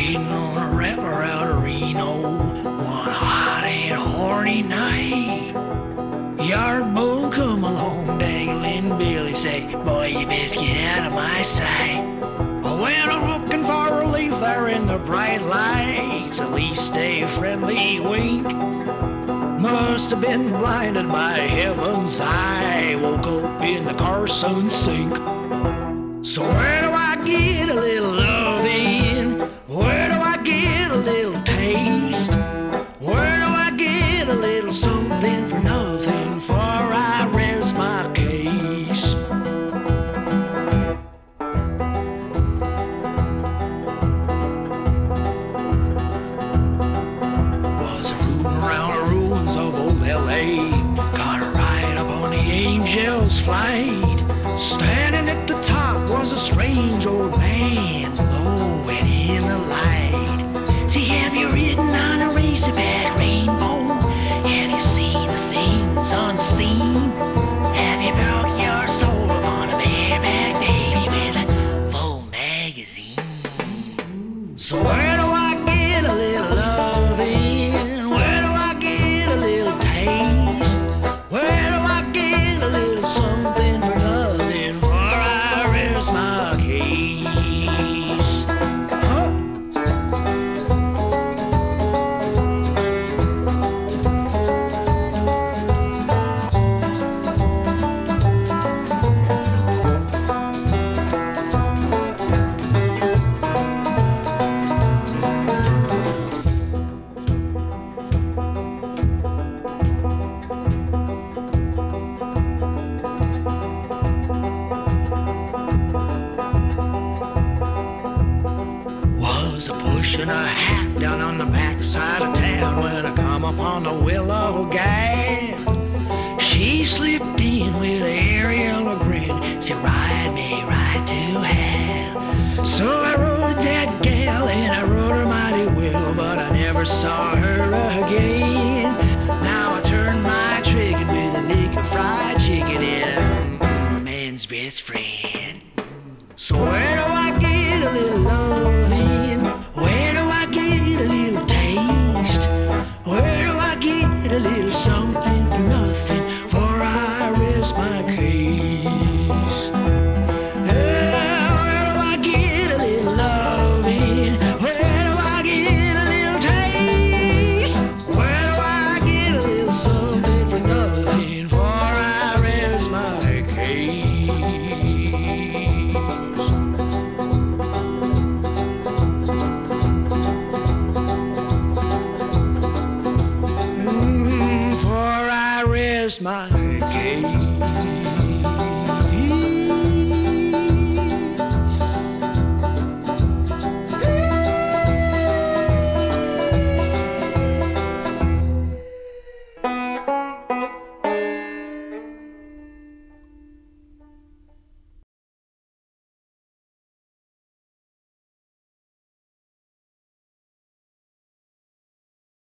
Riding on a rattler out of Reno one hot and horny night. Yard bull come along, dangling Billy say, "Boy, you best get out of my sight." I went looking for relief there in the bright lights, at least a friendly wink. Must have been blinded by heaven's eye, woke up in the Carson sink. So where do I get a little loving? Where do I get a little taste? Where do I get a little something for nothing before I rest my case? Was moving around the ruins of old L.A., got a ride up on the Angel's Flight. Standing at the top was a strange old man, glowing in the light. See, have you ridden on a razorback rainbow? Have you seen the things unseen? Have you broke your soul upon a bareback baby with a full magazine? So where do I get a little loving? Where do I get a little taste? Where do I get a little something for nothing before I rest my case? Huh? Was a pushing a hat down on the backside of town when I come upon the Willow gal. She slipped in with an aerial grin, said, "Ride me right to hell." So I rode that gal and I rode her mighty well, but I never saw her again. Now I turned my trigger with a lick of fried chicken and a man's best friend. So where do I get a little loving? Where do I get a little taste? Where do I get a little something for nothing before I rest my case? Yeah, where do I get a little loving? Where do I get a little taste? Where do I get a little something for nothing before I rest my case? For I rest my case.